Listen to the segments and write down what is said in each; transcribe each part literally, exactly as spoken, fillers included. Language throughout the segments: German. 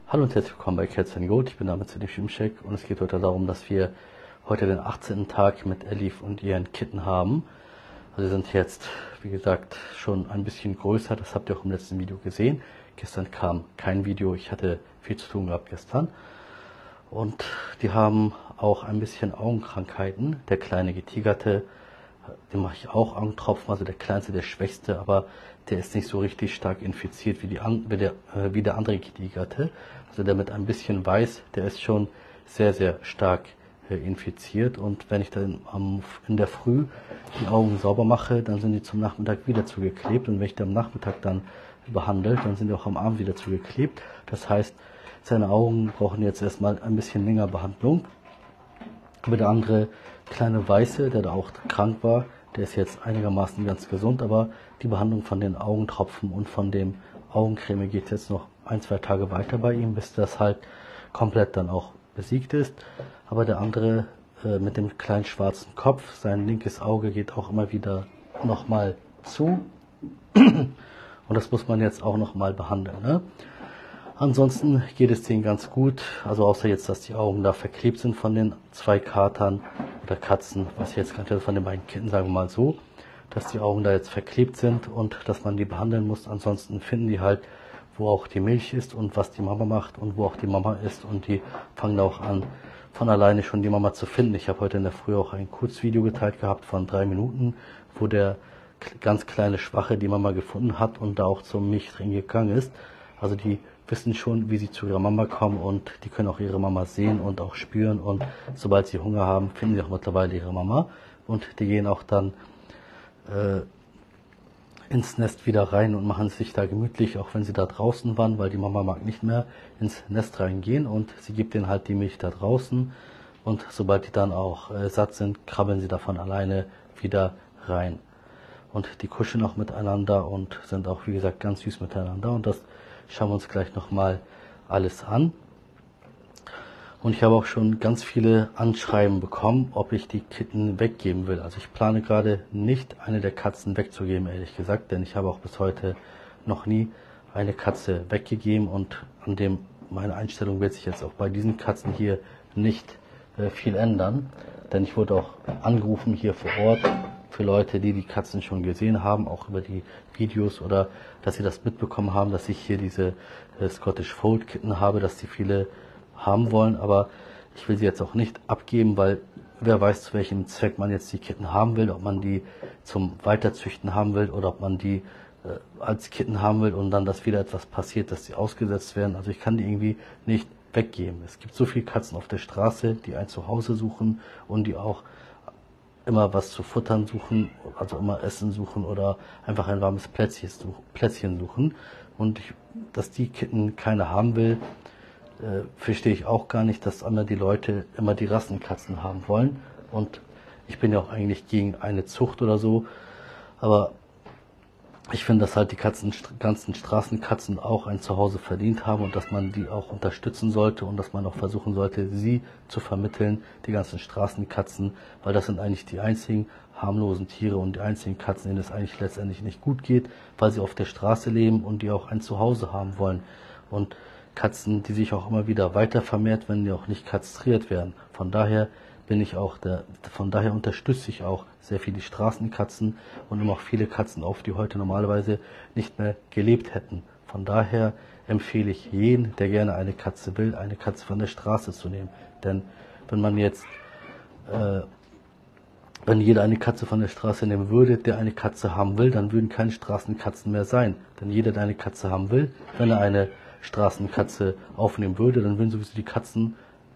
Hallo und herzlich willkommen bei Cats and Gold. Ich bin damit Zedek Schimschek und es geht heute darum, dass wir heute den achtzehnten Tag mit Elif und ihren Kitten haben. Also sie sind jetzt, wie gesagt, schon ein bisschen größer. Das habt ihr auch im letzten Video gesehen. Gestern kam kein Video. Ich hatte viel zu tun gehabt gestern. Und die haben auch ein bisschen Augenkrankheiten. Der kleine Getigerte, den mache ich auch Augentropfen, also der kleinste, der schwächste, aber der ist nicht so richtig stark infiziert wie, die, wie, der, äh, wie der andere Getigerte. Also der mit ein bisschen weiß, der ist schon sehr, sehr stark äh, infiziert. Und wenn ich dann am, in der Früh die Augen sauber mache, dann sind die zum Nachmittag wieder zugeklebt. Und wenn ich die am Nachmittag dann behandelt, dann sind die auch am Abend wieder zugeklebt. Das heißt, seine Augen brauchen jetzt erstmal ein bisschen länger Behandlung. Aber der andere kleine Weiße, der da auch krank war, der ist jetzt einigermaßen ganz gesund, aber die Behandlung von den Augentropfen und von dem Augencreme geht jetzt noch ein, zwei Tage weiter bei ihm, bis das halt komplett dann auch besiegt ist. Aber der andere äh, mit dem kleinen schwarzen Kopf, sein linkes Auge geht auch immer wieder nochmal zu. Und das muss man jetzt auch nochmal behandeln, ne? Ansonsten geht es denen ganz gut, also außer jetzt, dass die Augen da verklebt sind von den zwei Katern oder Katzen, was ich jetzt gerade von den beiden Kitten, sagen wir mal so, dass die Augen da jetzt verklebt sind und dass man die behandeln muss. Ansonsten finden die halt, wo auch die Milch ist und was die Mama macht und wo auch die Mama ist, und die fangen auch an, von alleine schon die Mama zu finden. Ich habe heute in der Früh auch ein Kurzvideo geteilt gehabt von drei Minuten, wo der ganz kleine Schwache die Mama gefunden hat und da auch zum Milchdrehen gegangen ist. Also die wissen schon, wie sie zu ihrer Mama kommen, und die können auch ihre Mama sehen und auch spüren, und sobald sie Hunger haben, finden sie auch mittlerweile ihre Mama, und die gehen auch dann äh, ins Nest wieder rein und machen sich da gemütlich, auch wenn sie da draußen waren, weil die Mama mag nicht mehr ins Nest reingehen, und sie gibt denen halt die Milch da draußen, und sobald die dann auch äh, satt sind, krabbeln sie davon alleine wieder rein. Und die kuscheln auch miteinander und sind auch, wie gesagt, ganz süß miteinander, und das schauen wir uns gleich nochmal alles an. Und ich habe auch schon ganz viele Anschreiben bekommen, ob ich die Kitten weggeben will. Also ich plane gerade nicht, eine der Katzen wegzugeben, ehrlich gesagt, denn ich habe auch bis heute noch nie eine Katze weggegeben, und an dem meine Einstellung wird sich jetzt auch bei diesen Katzen hier nicht äh, viel ändern, denn ich wurde auch angerufen hier vor Ort für Leute, die die Katzen schon gesehen haben, auch über die Videos, oder dass sie das mitbekommen haben, dass ich hier diese äh, Scottish Fold Kitten habe, dass die viele haben wollen, aber ich will sie jetzt auch nicht abgeben, weil wer weiß, zu welchem Zweck man jetzt die Kitten haben will, ob man die zum Weiterzüchten haben will oder ob man die äh, als Kitten haben will und dann, dass wieder etwas passiert, dass sie ausgesetzt werden. Also ich kann die irgendwie nicht weggeben. Es gibt so viele Katzen auf der Straße, die ein Zuhause suchen und die auch immer was zu futtern suchen, also immer Essen suchen oder einfach ein warmes Plätzchen suchen. Und ich, dass die Kitten keine haben will, äh, verstehe ich auch gar nicht, dass immer die Leute immer die Rassenkatzen haben wollen. Und ich bin ja auch eigentlich gegen eine Zucht oder so, aber ich finde, dass halt die Katzen, ganzen Straßenkatzen auch ein Zuhause verdient haben und dass man die auch unterstützen sollte und dass man auch versuchen sollte, sie zu vermitteln, die ganzen Straßenkatzen, weil das sind eigentlich die einzigen harmlosen Tiere und die einzigen Katzen, denen es eigentlich letztendlich nicht gut geht, weil sie auf der Straße leben und die auch ein Zuhause haben wollen. Und Katzen, die sich auch immer wieder weiter vermehrt, wenn die auch nicht kastriert werden. Von daher bin ich auch der, von daher unterstütze ich auch sehr viel die Straßenkatzen und nehme auch viele Katzen auf, die heute normalerweise nicht mehr gelebt hätten. Von daher empfehle ich jeden, der gerne eine Katze will, eine Katze von der Straße zu nehmen. Denn wenn man jetzt, äh, wenn jeder eine Katze von der Straße nehmen würde, der eine Katze haben will, dann würden keine Straßenkatzen mehr sein. Denn jeder, der eine Katze haben will, wenn er eine Straßenkatze aufnehmen würde, dann würden sowieso die Katzen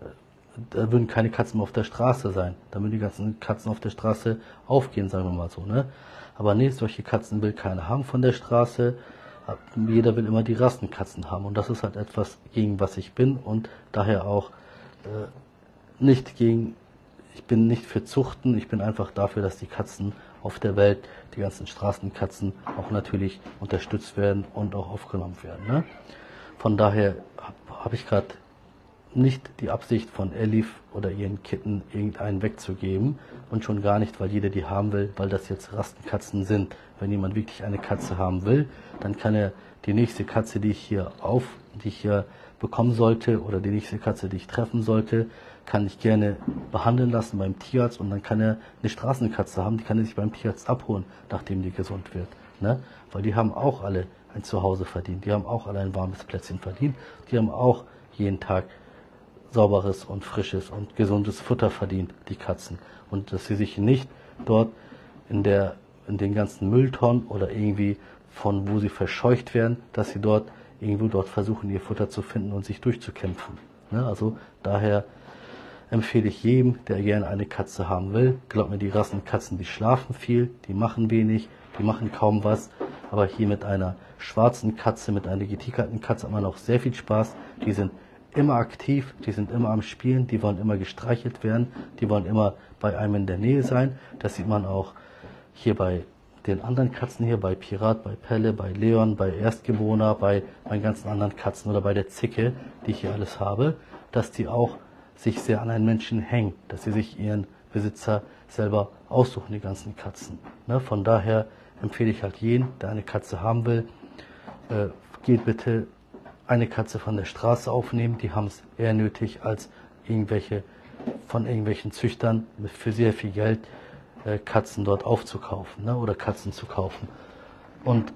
da würden keine Katzen mehr auf der Straße sein. Dann würden die ganzen Katzen auf der Straße aufgehen, sagen wir mal so, ne? Aber nee, solche Katzen will keiner haben von der Straße. Jeder will immer die Rassenkatzen haben. Und das ist halt etwas, gegen was ich bin. Und daher auch äh, nicht gegen, ich bin nicht für Zuchten. Ich bin einfach dafür, dass die Katzen auf der Welt, die ganzen Straßenkatzen, auch natürlich unterstützt werden und auch aufgenommen werden, ne? Von daher habe hab ich gerade nicht die Absicht von Elif oder ihren Kitten irgendeinen wegzugeben, und schon gar nicht, weil jeder die haben will, weil das jetzt Rastenkatzen sind. Wenn jemand wirklich eine Katze haben will, dann kann er die nächste Katze, die ich hier auf die ich hier bekommen sollte oder die nächste Katze, die ich treffen sollte, kann ich gerne behandeln lassen beim Tierarzt und dann kann er eine Straßenkatze haben, die kann er sich beim Tierarzt abholen, nachdem die gesund wird. Ne? Weil die haben auch alle ein Zuhause verdient, die haben auch alle ein warmes Plätzchen verdient, die haben auch jeden Tag sauberes und frisches und gesundes Futter verdient, die Katzen. Und dass sie sich nicht dort in, der, in den ganzen Mülltonnen oder irgendwie von wo sie verscheucht werden, dass sie dort irgendwo dort versuchen, ihr Futter zu finden und sich durchzukämpfen. Ne? Also daher empfehle ich jedem, der gerne eine Katze haben will. Glaubt mir, die Rassenkatzen, die schlafen viel, die machen wenig, die machen kaum was. Aber hier mit einer schwarzen Katze, mit einer getickerten Katze hat man auch sehr viel Spaß. Die sind immer aktiv, die sind immer am Spielen, die wollen immer gestreichelt werden, die wollen immer bei einem in der Nähe sein. Das sieht man auch hier bei den anderen Katzen hier, bei Pirat, bei Pelle, bei Leon, bei Erstgeborener, bei meinen ganzen anderen Katzen oder bei der Zicke, die ich hier alles habe, dass die auch sich sehr an einen Menschen hängen, dass sie sich ihren Besitzer selber aussuchen, die ganzen Katzen. Ne? Von daher empfehle ich halt jeden, der eine Katze haben will, äh, geht bitte eine Katze von der Straße aufnehmen, die haben es eher nötig, als irgendwelche von irgendwelchen Züchtern für sehr viel Geld äh, Katzen dort aufzukaufen, ne? Oder Katzen zu kaufen. Und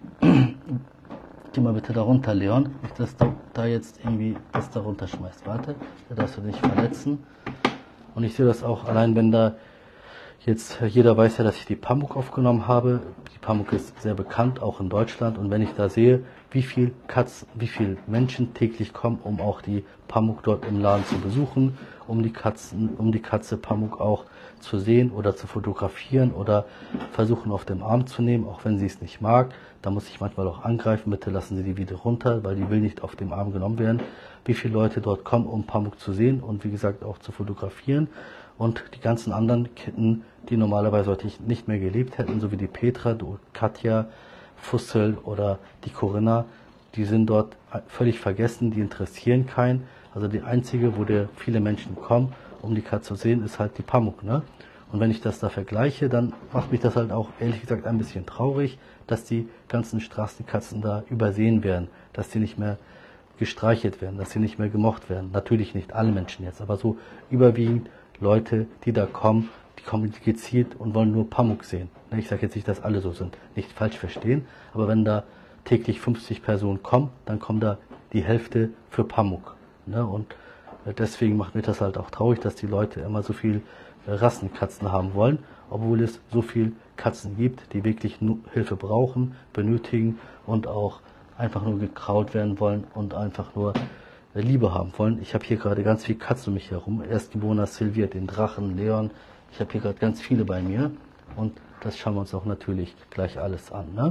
geh mal bitte da runter, Leon, nicht, dass du da jetzt irgendwie das da runterschmeißt. Warte, da darfst du dich verletzen. Und ich sehe das auch, allein wenn da jetzt, jeder weiß ja, dass ich die Pamuk aufgenommen habe. Die Pamuk ist sehr bekannt, auch in Deutschland. Und wenn ich da sehe, wie viel Katzen, wie viel Menschen täglich kommen, um auch die Pamuk dort im Laden zu besuchen, um die Katzen, um die Katze Pamuk auch zu sehen oder zu fotografieren oder versuchen auf dem Arm zu nehmen, auch wenn sie es nicht mag. Da muss ich manchmal auch angreifen, bitte lassen Sie die wieder runter, weil die will nicht auf dem Arm genommen werden. Wie viele Leute dort kommen, um Pamuk zu sehen und wie gesagt auch zu fotografieren. Und die ganzen anderen Kitten, die normalerweise heute nicht mehr gelebt hätten, so wie die Petra, die Katja, Fussel oder die Corinna, die sind dort völlig vergessen, die interessieren keinen. Also die einzige, wo der viele Menschen kommen, um die Katze zu sehen, ist halt die Pamuk. Ne? Und wenn ich das da vergleiche, dann macht mich das halt auch ehrlich gesagt ein bisschen traurig, dass die ganzen Straßenkatzen da übersehen werden, dass die nicht mehr gestreichelt werden, dass sie nicht mehr gemocht werden. Natürlich nicht alle Menschen jetzt, aber so überwiegend Leute, die da kommen, die kommen gezielt und wollen nur Pamuk sehen. Ich sage jetzt nicht, dass alle so sind, nicht falsch verstehen, aber wenn da täglich fünfzig Personen kommen, dann kommt da die Hälfte für Pamuk. Und deswegen macht mir das halt auch traurig, dass die Leute immer so viel Rassenkatzen haben wollen, obwohl es so viel Katzen gibt, die wirklich nur Hilfe brauchen, benötigen und auch einfach nur gekrault werden wollen und einfach nur Liebe haben wollen. Ich habe hier gerade ganz viele Katzen um mich herum. Erstgeborener Sylvia, den Drachen, Leon. Ich habe hier gerade ganz viele bei mir. Und das schauen wir uns auch natürlich gleich alles an. Ne?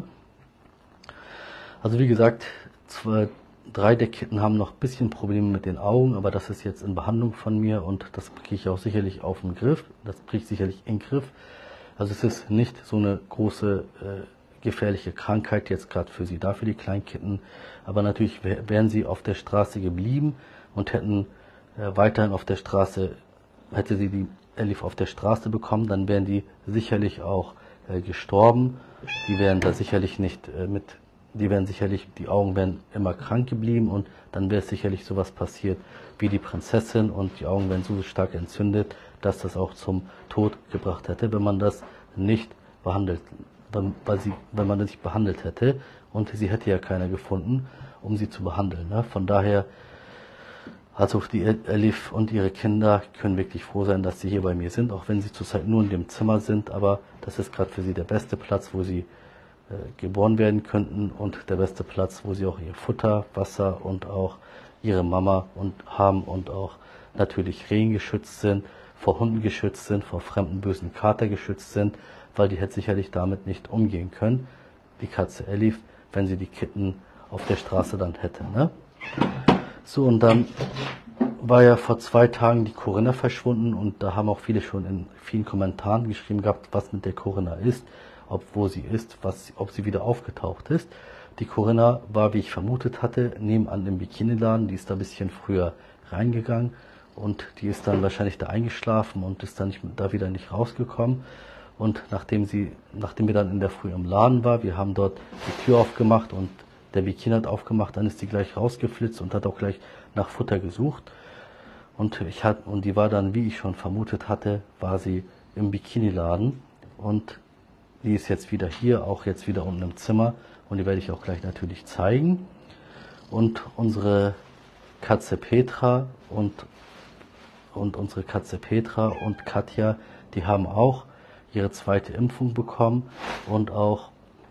Also wie gesagt, zwei, drei der Kitten haben noch ein bisschen Probleme mit den Augen, aber das ist jetzt in Behandlung von mir und das kriege ich auch sicherlich auf den Griff. Das kriege ich sicherlich in den Griff. Also es ist nicht so eine große äh, gefährliche Krankheit jetzt gerade für sie da, für die Kleinkitten. Aber natürlich wären sie auf der Straße geblieben und hätten äh, weiterhin auf der Straße, hätte sie die Elif auf der Straße bekommen, dann wären die sicherlich auch äh, gestorben. Die wären da sicherlich nicht äh, mit, die wären sicherlich, die Augen wären immer krank geblieben und dann wäre sicherlich sowas passiert wie die Prinzessin und die Augen wären so stark entzündet, dass das auch zum Tod gebracht hätte, wenn man das nicht behandelt weil sie, wenn man das nicht behandelt hätte und sie hätte ja keiner gefunden, um sie zu behandeln. Ne? Von daher, also die Elif und ihre Kinder können wirklich froh sein, dass sie hier bei mir sind, auch wenn sie zurzeit nur in dem Zimmer sind, aber das ist gerade für sie der beste Platz, wo sie äh, geboren werden könnten und der beste Platz, wo sie auch ihr Futter, Wasser und auch ihre Mama und haben und auch natürlich Rehen geschützt sind, vor Hunden geschützt sind, vor fremden bösen Kater geschützt sind, weil die hätte sicherlich damit nicht umgehen können, die Katze Elif, wenn sie die Kitten auf der Straße dann hätte. Ne? So, und dann war ja vor zwei Tagen die Corinna verschwunden und da haben auch viele schon in vielen Kommentaren geschrieben gehabt, was mit der Corinna ist, ob wo sie ist, was, ob sie wieder aufgetaucht ist. Die Corinna war, wie ich vermutet hatte, nebenan im Bikiniladen, die ist da ein bisschen früher reingegangen und die ist dann wahrscheinlich da eingeschlafen und ist dann nicht, da wieder nicht rausgekommen. Und nachdem sie, nachdem wir dann in der Früh im Laden war, wir haben dort die Tür aufgemacht und Der Bikini hat aufgemacht, dann ist die gleich rausgeflitzt und hat auch gleich nach Futter gesucht. Und, ich hat, und die war dann, wie ich schon vermutet hatte, war sie im Bikiniladen. Und die ist jetzt wieder hier, auch jetzt wieder unten im Zimmer. Und die werde ich auch gleich natürlich zeigen. Und unsere Katze Petra und, und unsere Katze Petra und Katja, die haben auch ihre zweite Impfung bekommen. Und auch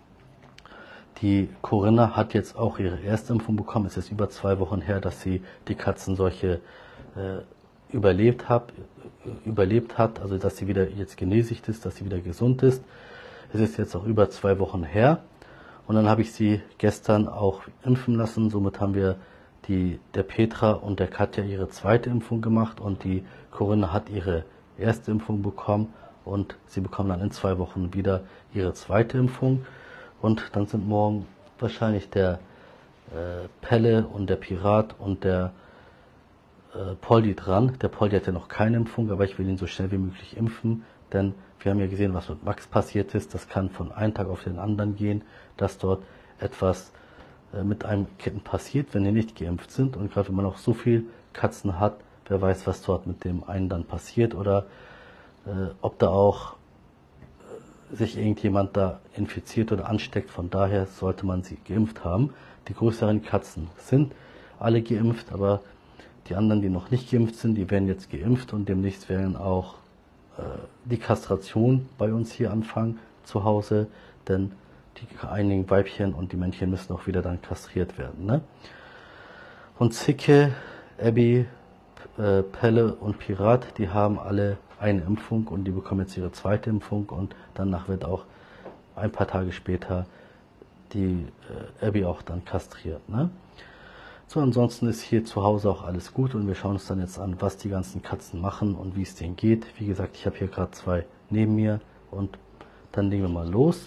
die Corinna hat jetzt auch ihre erste Impfung bekommen. Es ist über zwei Wochen her, dass sie die Katzenseuche äh, überlebt hat, überlebt hat, also dass sie wieder jetzt genesigt ist, dass sie wieder gesund ist. Es ist jetzt auch über zwei Wochen her. Und dann habe ich sie gestern auch impfen lassen. Somit haben wir die, der Petra und der Katja ihre zweite Impfung gemacht und die Corinna hat ihre erste Impfung bekommen und sie bekommen dann in zwei Wochen wieder ihre zweite Impfung. Und dann sind morgen wahrscheinlich der äh, Pelle und der Pirat und der äh, Poldi dran. Der Poldi hat ja noch keine Impfung, aber ich will ihn so schnell wie möglich impfen, denn wir haben ja gesehen, was mit Max passiert ist. Das kann von einem Tag auf den anderen gehen, dass dort etwas äh, mit einem Kitten passiert, wenn die nicht geimpft sind. Und gerade wenn man auch so viel Katzen hat, wer weiß, was dort mit dem einen dann passiert oder äh, ob da auch äh, sich irgendjemand da infiziert oder ansteckt. Von daher sollte man sie geimpft haben. Die größeren Katzen sind alle geimpft, aber die anderen, die noch nicht geimpft sind, die werden jetzt geimpft und demnächst werden auch die Kastration bei uns hier anfangen zu Hause, denn die einigen Weibchen und die Männchen müssen auch wieder dann kastriert werden. Ne? Und Zicke, Abby, äh, Pelle und Pirat, die haben alle eine Impfung und die bekommen jetzt ihre zweite Impfung und danach wird auch ein paar Tage später die äh, Abby auch dann kastriert. Ne? So, ansonsten ist hier zu Hause auch alles gut und wir schauen uns dann jetzt an, was die ganzen Katzen machen und wie es denen geht. Wie gesagt, ich habe hier gerade zwei neben mir und dann legen wir mal los.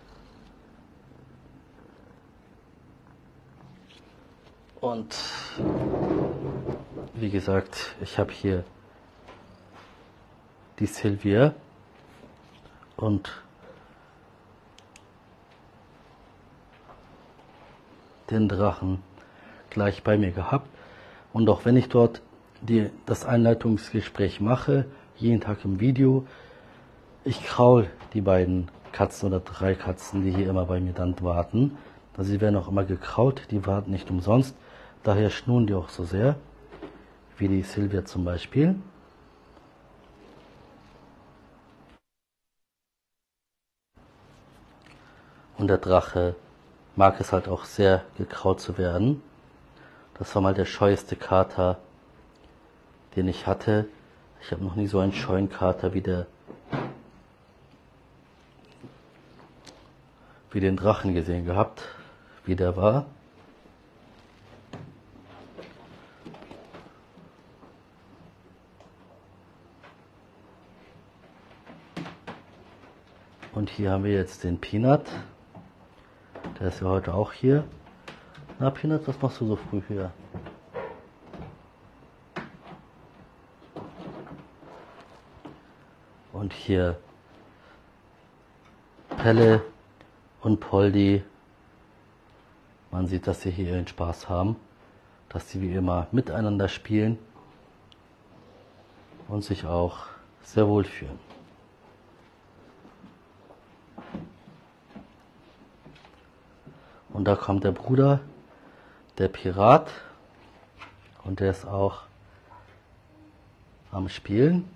Und wie gesagt, ich habe hier die Silvia und den Drachen gleich bei mir gehabt. Und auch wenn ich dort die, das Einleitungsgespräch mache, jeden Tag im Video, ich kraul die beiden Katzen oder drei Katzen, die hier immer bei mir dann warten. Also sie werden auch immer gekrault, die warten nicht umsonst. Daher schnurren die auch so sehr, wie die Silvia zum Beispiel. Und der Drache mag es halt auch sehr, gekrault zu werden. Das war mal der scheueste Kater, den ich hatte. Ich habe noch nie so einen scheuen Kater wie der, wie den Drachen gesehen gehabt, wie der war. Und hier haben wir jetzt den Peanut. Der ist ja heute auch hier. Na Peanut, was machst du so früh hier? Und hier Pelle und Poldi. Man sieht, dass sie hier ihren Spaß haben. Dass sie wie immer miteinander spielen. Und sich auch sehr wohl fühlen. Und da kommt der Bruder, der Pirat. Und der ist auch am Spielen.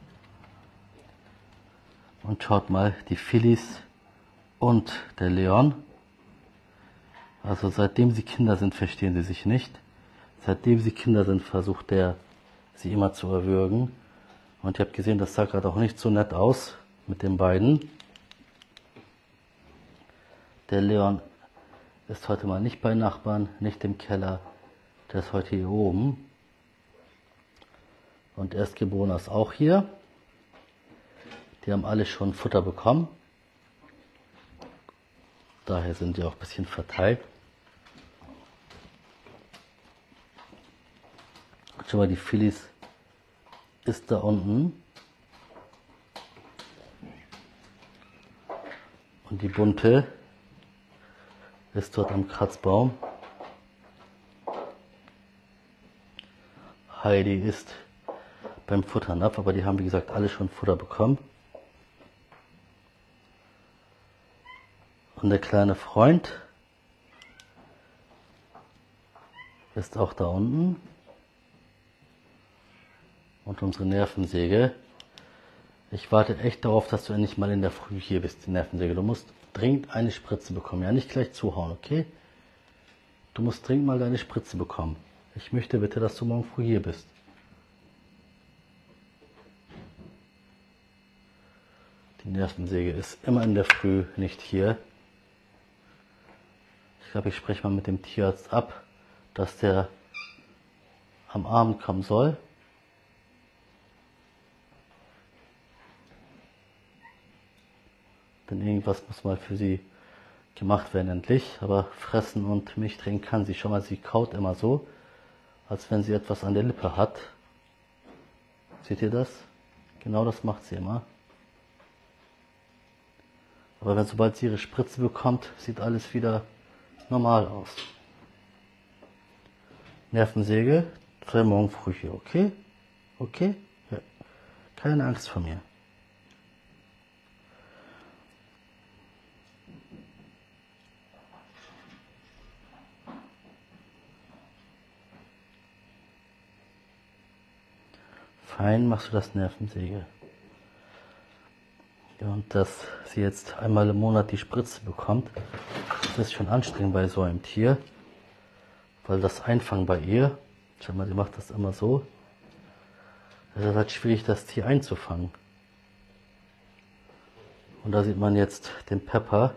Und schaut mal, die Phillies und der Leon. Also seitdem sie Kinder sind, verstehen sie sich nicht. Seitdem sie Kinder sind, versucht der, sie immer zu erwürgen. Und ihr habt gesehen, das sah gerade auch nicht so nett aus mit den beiden. Der Leon ist heute mal nicht bei Nachbarn, nicht im Keller. Der ist heute hier oben. Und Erstgeborener ist auch hier. Die haben alle schon Futter bekommen. Daher sind die auch ein bisschen verteilt. Schau mal, die Phillies ist da unten. Und die Bunte ist dort am Kratzbaum. Heidi ist beim Futternapf, aber die haben wie gesagt alle schon Futter bekommen. Und der kleine Freund ist auch da unten. Und unsere Nervensäge. Ich warte echt darauf, dass du endlich mal in der Früh hier bist, die Nervensäge. Du musst dringend eine Spritze bekommen. Ja, nicht gleich zuhauen, okay? Du musst dringend mal deine Spritze bekommen. Ich möchte bitte, dass du morgen früh hier bist. Die Nervensäge ist immer in der Früh nicht hier. Ich glaube, ich spreche mal mit dem Tierarzt ab, dass der am Abend kommen soll. Denn irgendwas muss mal für sie gemacht werden endlich. Aber fressen und Milch trinken kann sie schon mal. Sie kaut immer so, als wenn sie etwas an der Lippe hat. Seht ihr das? Genau das macht sie immer. Aber wenn sobald sie ihre Spritze bekommt, sieht alles wieder normal aus. Nervensäge, sei morgen früh hier, okay? Okay? Ja. Keine Angst vor mir. Fein machst du das, Nervensäge. Ja, und dass sie jetzt einmal im Monat die Spritze bekommt, das ist schon anstrengend bei so einem Tier. Weil das Einfangen bei ihr, schau mal, sie macht das immer so, es ist halt schwierig, das Tier einzufangen. Und da sieht man jetzt den Pepper,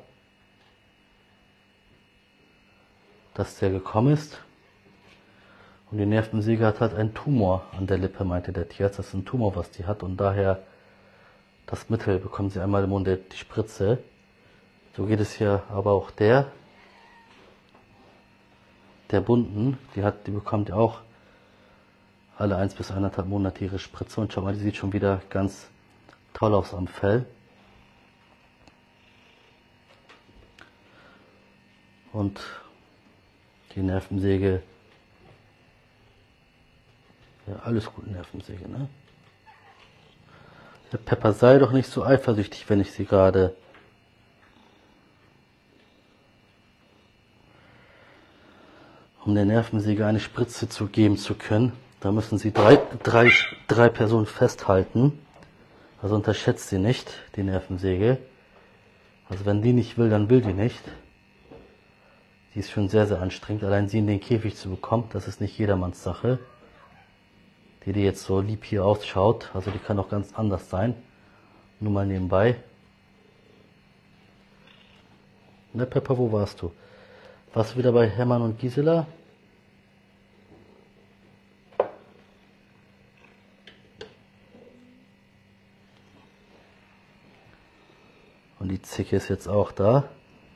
dass der gekommen ist. Und die Nervensäge hat halt einen Tumor an der Lippe, meinte der Tierarzt. Das ist ein Tumor, was die hat. Und daher das Mittel bekommen sie einmal im Monat, die Spritze. So geht es hier aber auch der. Der bunten, die hat, die bekommt ja auch alle eins bis eineinhalb Monate ihre Spritze. Und schau mal, die sieht schon wieder ganz toll aus am Fell. Und die Nervensäge, ja, alles gut, Nervensäge, ne? Der Pepper, sei doch nicht so eifersüchtig, wenn ich sie gerade... Um der Nervensäge eine Spritze zu geben zu können, da müssen sie drei, drei, drei Personen festhalten. Also unterschätzt sie nicht, die Nervensäge. Also wenn die nicht will, dann will die nicht. Die ist schon sehr, sehr anstrengend. Allein sie in den Käfig zu bekommen, das ist nicht jedermanns Sache. Die, die jetzt so lieb hier ausschaut, also die kann auch ganz anders sein. Nur mal nebenbei. Na Pepper, wo warst du? Warst du wieder bei Hermann und Gisela? Und die Zicke ist jetzt auch da.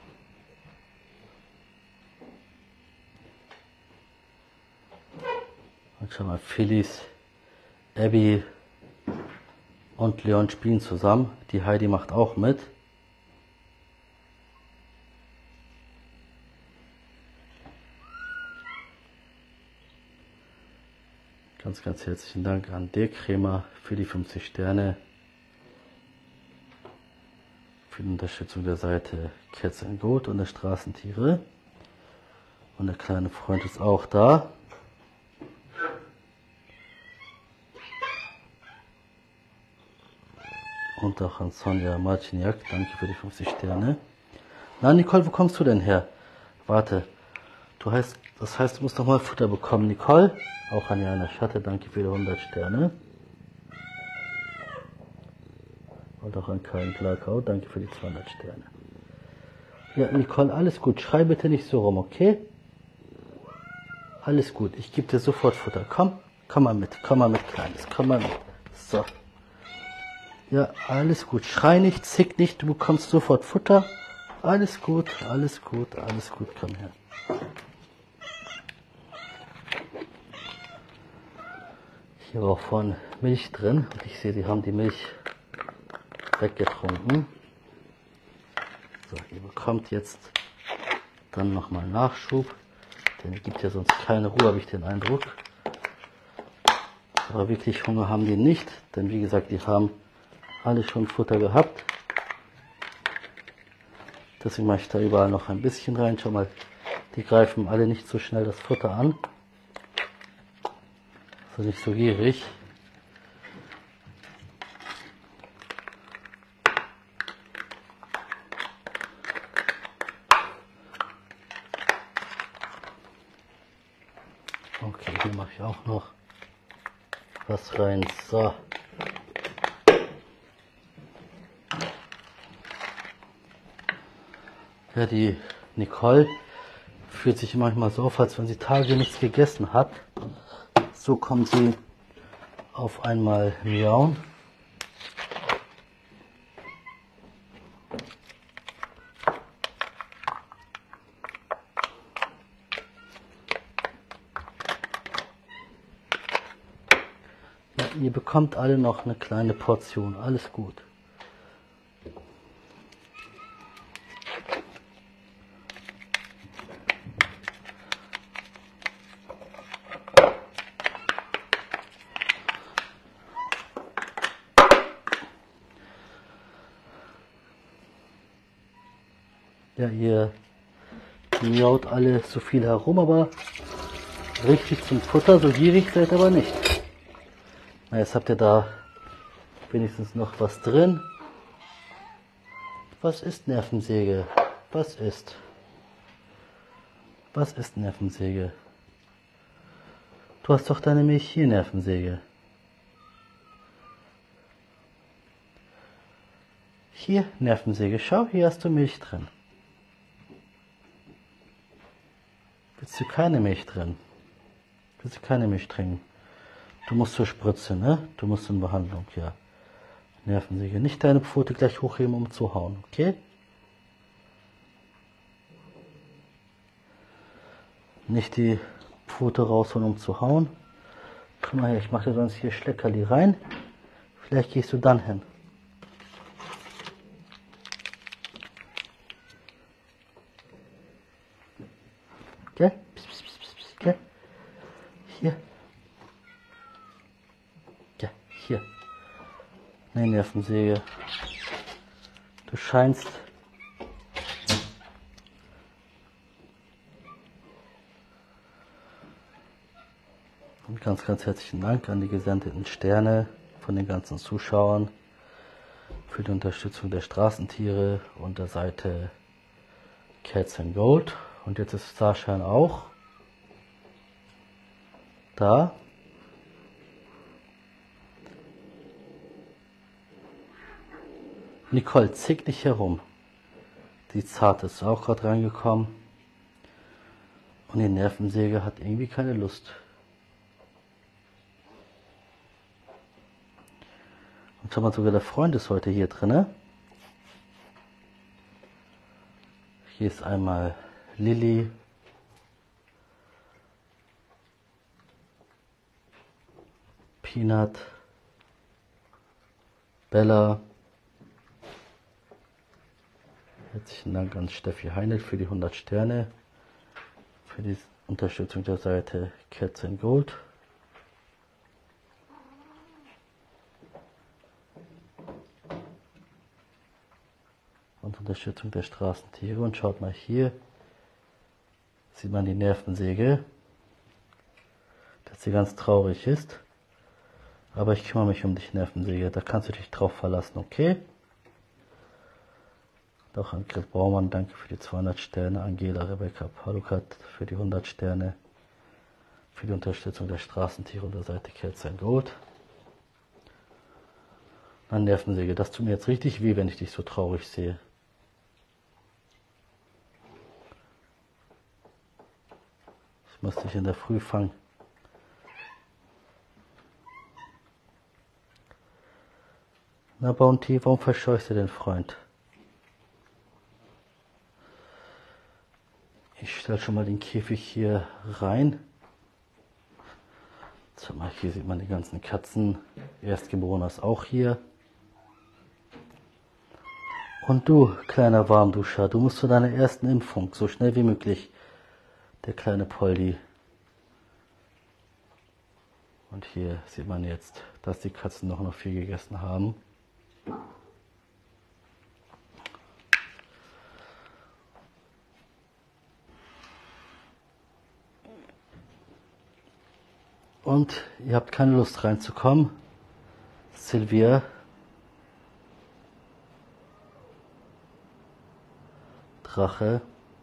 Und schau mal, Phyllis, Abby und Leon spielen zusammen. Die Heidi macht auch mit. Ganz, ganz herzlichen Dank an Dirk Kremer für die fünfzig Sterne. Für die Unterstützung der Seite Cats and Goat und der Straßentiere. Und der kleine Freund ist auch da. Und auch an Sonja Marciniak. Danke für die fünfzig Sterne. Na Nicole, wo kommst du denn her? Warte. Du heißt, das heißt, du musst noch mal Futter bekommen, Nicole. Auch an Jana Schatte, danke für die hundert Sterne. Und auch an Karin Klakau, danke für die zweihundert Sterne. Ja, Nicole, alles gut. Schrei bitte nicht so rum, okay? Alles gut. Ich gebe dir sofort Futter. Komm, komm mal mit. Komm mal mit, Kleines. Komm mal mit. So. Ja, alles gut. Schrei nicht, zick nicht. Du bekommst sofort Futter. Alles gut, alles gut, alles gut. Komm her. Hier war auch vorne Milch drin. Und ich sehe, die haben die Milch weggetrunken. So, ihr bekommt jetzt dann nochmal Nachschub. Denn es gibt ja sonst keine Ruhe, habe ich den Eindruck. Aber wirklich Hunger haben die nicht, denn wie gesagt, die haben alle schon Futter gehabt. Deswegen mache ich da überall noch ein bisschen rein. Schau mal, die greifen alle nicht so schnell das Futter an. Also nicht so gierig. Okay, hier mache ich auch noch was rein. So. Ja, die Nicole fühlt sich manchmal so auf, als wenn sie Tage nichts gegessen hat. So kommt sie auf einmal miauen. Ja, ihr bekommt alle noch eine kleine Portion, alles gut. Ja, ihr miaut alle so viel herum, aber richtig zum Futter, so gierig seid aber nicht. Na, jetzt habt ihr da wenigstens noch was drin. Was ist Nervensäge? Was ist? Was ist Nervensäge? Du hast doch deine Milch hier, Nervensäge. Hier, Nervensäge, schau, hier hast du Milch drin. Willst du keine Milch drin? Willst du keine Milch trinken? Du musst zur Spritze, ne? Du musst in Behandlung, ja. Nervensäge. Nicht deine Pfote gleich hochheben, um zu hauen, okay? Nicht die Pfote rausholen, um zu hauen. Komm mal her, ich mache dir sonst hier Schleckerli rein. Vielleicht gehst du dann hin. Gell? Pss, pss, pss, pss, pss, gell? Hier. Ja, hier. Nein, Nervensäge. Du scheinst und ganz, ganz herzlichen Dank an die gesendeten Sterne von den ganzen Zuschauern für die Unterstützung der Straßentiere und der Seite Cats and Gold. Und jetzt ist Starshine auch da. Nicole, zick dich herum. Die Zarte ist auch gerade reingekommen. Und die Nervensäge hat irgendwie keine Lust. Und schau mal, sogar der Freund ist heute hier drin. Hier ist einmal Lilly. Peanut. Bella. Herzlichen Dank an Steffi Heinelt für die hundert Sterne. Für die Unterstützung der Seite Cats and Gold. Und Unterstützung der Straßentiere. Und schaut mal hier. Sieht man die Nervensäge. Dass sie ganz traurig ist. Aber ich kümmere mich um dich, Nervensäge. Da kannst du dich drauf verlassen, okay? Und auch an Grit Baumann, danke für die zweihundert Sterne. Angela, Rebecca, Palukat für die hundert Sterne. Für die Unterstützung der Straßentiere und der Seite Cats and Gold. Dann Nervensäge, das tut mir jetzt richtig weh, wenn ich dich so traurig sehe. Ich muss dich in der Früh fangen. Na Bounty, warum verscheuchst du den Freund? Ich stelle schon mal den Käfig hier rein. Schau mal, hier sieht man die ganzen Katzen. Erstgeborener ist auch hier. Und du, kleiner Warmduscher, du musst zu deiner ersten Impfung, so schnell wie möglich. Der kleine Poldi. Und hier sieht man jetzt, dass die Katzen noch, noch viel gegessen haben. Und ihr habt keine Lust reinzukommen. Sylvia. Drache.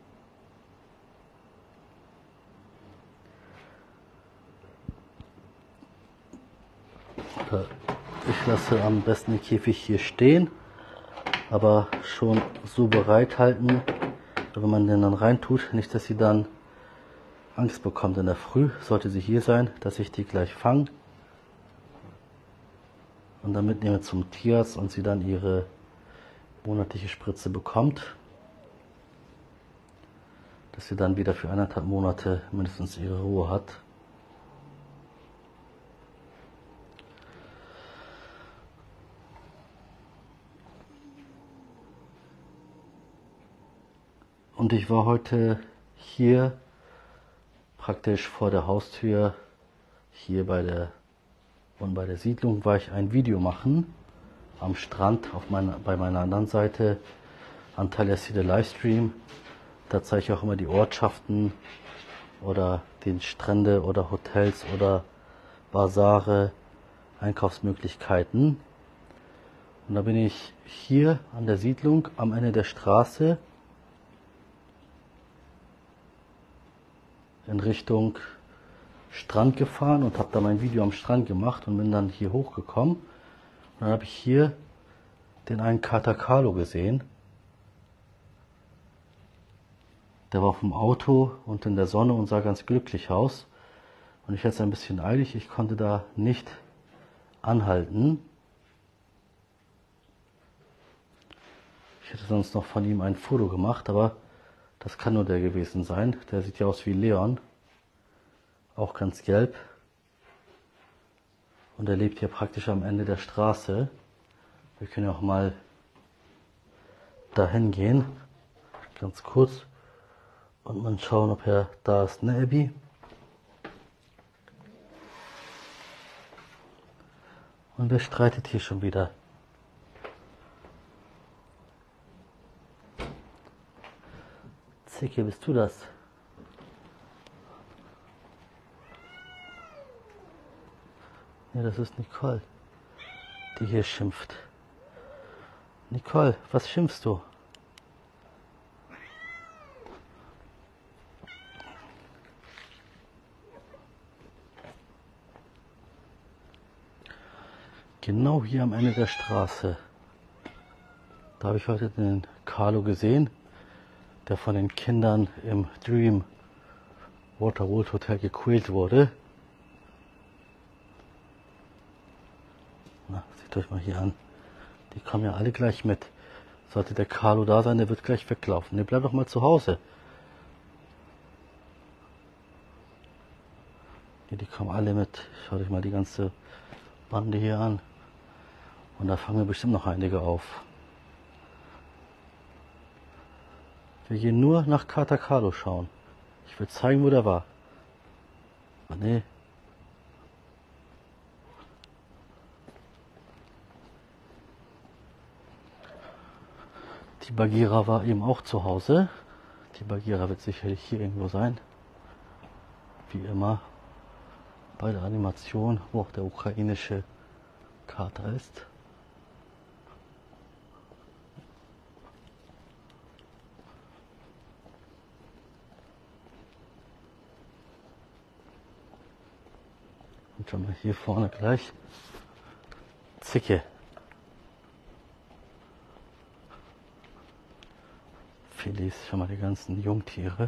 Ich lasse am besten den Käfig hier stehen, aber schon so bereithalten, wenn man den dann reintut, nicht, dass sie dann Angst bekommt in der Früh, sollte sie hier sein, dass ich die gleich fange und dann mitnehme zum Tierarzt und sie dann ihre monatliche Spritze bekommt, dass sie dann wieder für eineinhalb Monate mindestens ihre Ruhe hat. Und ich war heute hier praktisch vor der Haustür, hier bei der und bei der Siedlung war ich ein Video machen am Strand auf meiner, bei meiner anderen Seite, Antalya City Livestream. Da zeige ich auch immer die Ortschaften oder die Strände oder Hotels oder Basare, Einkaufsmöglichkeiten. Und da bin ich hier an der Siedlung am Ende der Straße in Richtung Strand gefahren und habe da mein Video am Strand gemacht und bin dann hier hochgekommen. Und dann habe ich hier den einen Kater Carlo gesehen. Der war auf dem Auto und in der Sonne und sah ganz glücklich aus. Und ich hatte es ein bisschen eilig, ich konnte da nicht anhalten. Ich hätte sonst noch von ihm ein Foto gemacht, aber das kann nur der gewesen sein. Der sieht ja aus wie Leon. Auch ganz gelb. Und er lebt hier praktisch am Ende der Straße. Wir können ja auch mal dahin gehen. Ganz kurz. Und mal schauen, ob er da ist, ne, Abby? Und wer streitet hier schon wieder? Zicke, bist du das? Ne, das ist Nicole, die hier schimpft. Nicole, was schimpfst du? Genau hier am Ende der Straße. Da habe ich heute den Carlo gesehen, der von den Kindern im Dream Waterworld Hotel gequält wurde. Na, seht euch mal hier an. Die kommen ja alle gleich mit. Sollte der Carlo da sein, der wird gleich weglaufen. Der bleibt doch mal zu Hause. Hier, die kommen alle mit. Schaut euch mal die ganze Bande hier an. Und da fangen wir bestimmt noch einige auf. Wir gehen nur nach Kater Carlo schauen. Ich will zeigen, wo der war. Ah, nee. Die Bagheera war eben auch zu Hause. Die Bagheera wird sicherlich hier irgendwo sein. Wie immer bei der Animation, wo auch der ukrainische Kater ist. Und schon mal hier vorne gleich Zicke. Felix, schon mal die ganzen Jungtiere.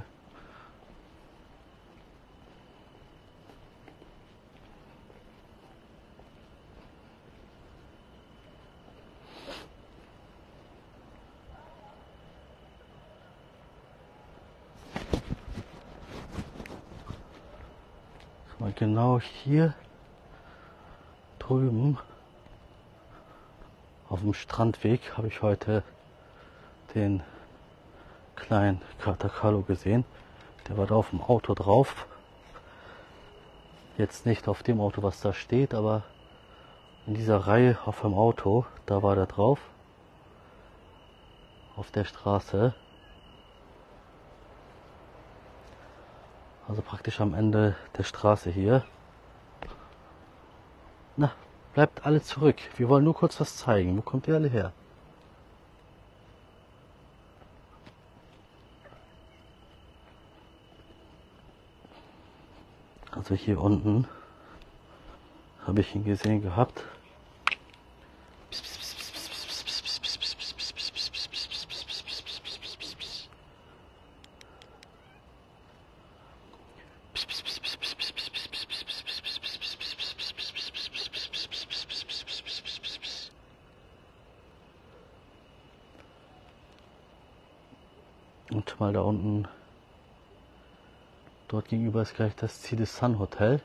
Schon mal genau hier drüben auf dem Strandweg habe ich heute den kleinen Kater Carlo gesehen. Der war da auf dem Auto drauf. Jetzt nicht auf dem Auto, was da steht, aber in dieser Reihe auf dem Auto, da war der drauf. Auf der Straße. Also praktisch am Ende der Straße hier. Na, bleibt alle zurück. Wir wollen nur kurz was zeigen. Wo kommt ihr alle her? Also hier unten habe ich ihn gesehen gehabt. Und mal da unten, dort gegenüber ist gleich das City Sun Hotel.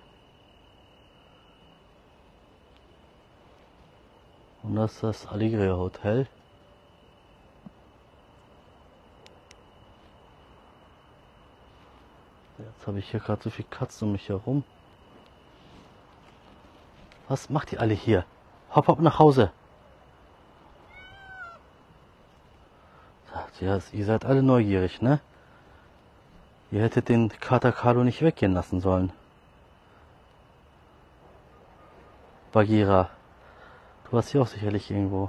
Und das ist das Alegria Hotel. Jetzt habe ich hier gerade so viele Katzen um mich herum. Was macht ihr alle hier? Hopp, hopp nach Hause. Ja, ihr seid alle neugierig, ne? Ihr hättet den Kater Carlo nicht weggehen lassen sollen. Bagheera, du warst hier auch sicherlich irgendwo.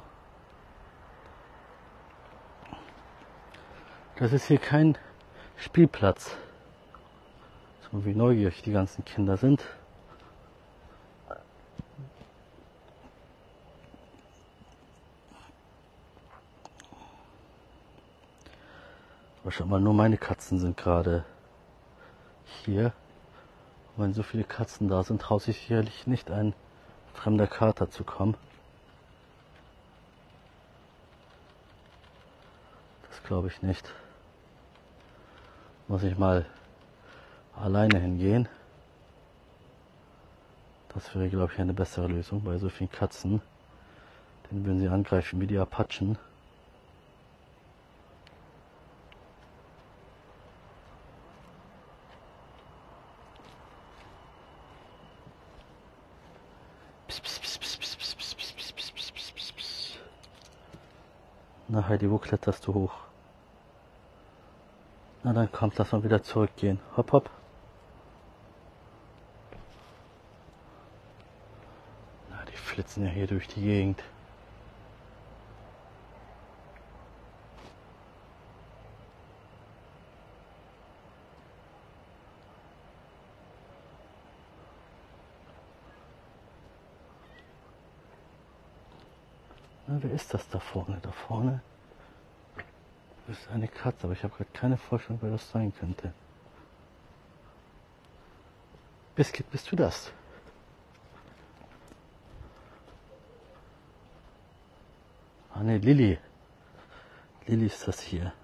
Das ist hier kein Spielplatz. So wie neugierig die ganzen Kinder sind. Aber schau mal, nur meine Katzen sind gerade hier. Und wenn so viele Katzen da sind, traut sich sicherlich nicht ein fremder Kater zu kommen. Das glaube ich nicht. Muss ich mal alleine hingehen. Das wäre, glaube ich, eine bessere Lösung bei so vielen Katzen. Dann würden sie angreifen wie die Apachen. Na Heidi, wo kletterst du hoch? Na dann kommt, lass mal wieder zurückgehen. Hopp, hopp. Na, die flitzen ja hier durch die Gegend. Na, wer ist das da vorne? Da vorne ist eine Katze, aber ich habe gerade keine Vorstellung, wer das sein könnte. Biscuit, bist du das? Ah ne, Lilly. Lilly ist das hier.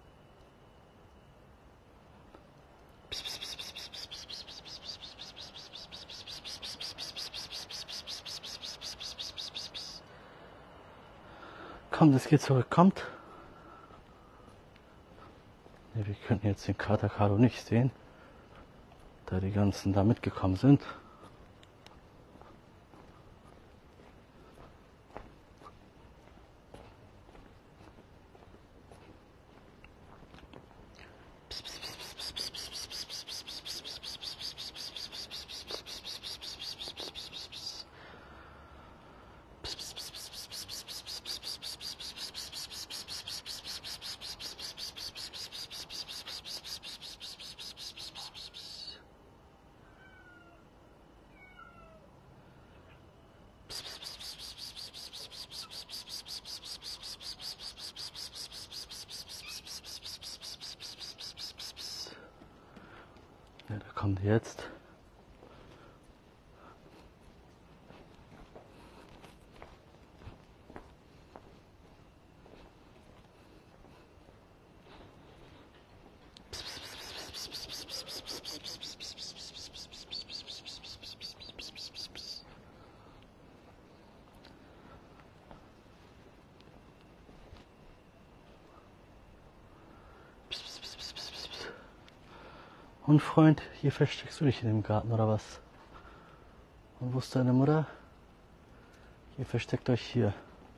Komm, das geht zurück, kommt. Ne, wir könnten jetzt den Kater Carlo nicht sehen, da die ganzen da mitgekommen sind. Ja, da kommt jetzt. Und Freund, hier versteckst du dich in dem Garten oder was? Und wo ist deine Mutter? Ihr versteckt euch hier.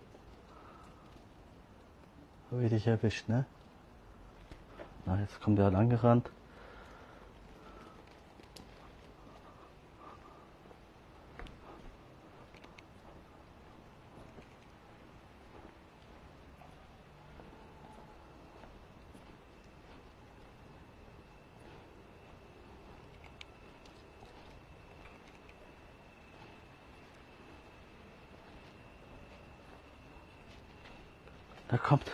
Habe ich dich erwischt, ne? Na, jetzt kommt der halt angerannt. Da kommt.